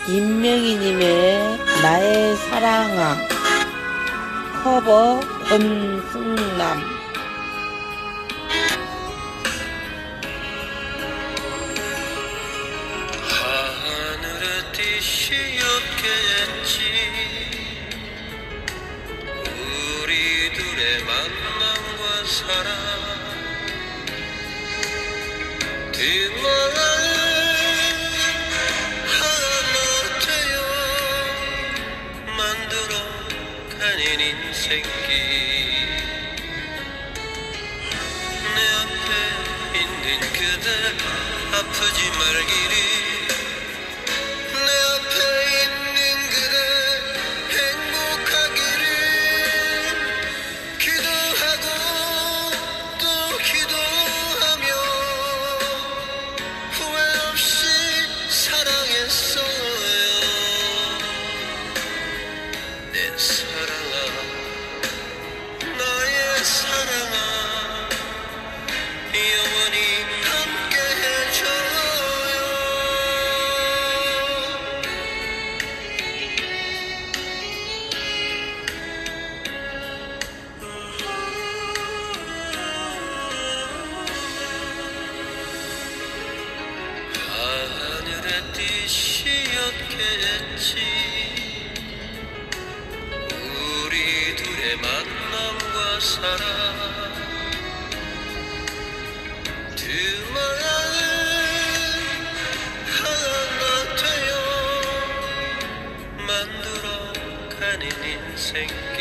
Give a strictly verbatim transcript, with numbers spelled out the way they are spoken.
임명희님의 나의 사랑아 커버 권승남. 하늘의 뜻이 였겠지 우리 둘의 만남과 사랑 뒷마을 가는 인생길 내 앞에 있는 그대 아프지 말기를 내 앞에 있는 그대 행복하기를 기도하고 또 기도하며 후회 없이 사랑했어요 내 사랑아 나의 사랑아 영원히 함께 해줘요 하늘의 뜻이 였겠지 만남과 사랑 두 마음은 하나 되어 만들어가는 인생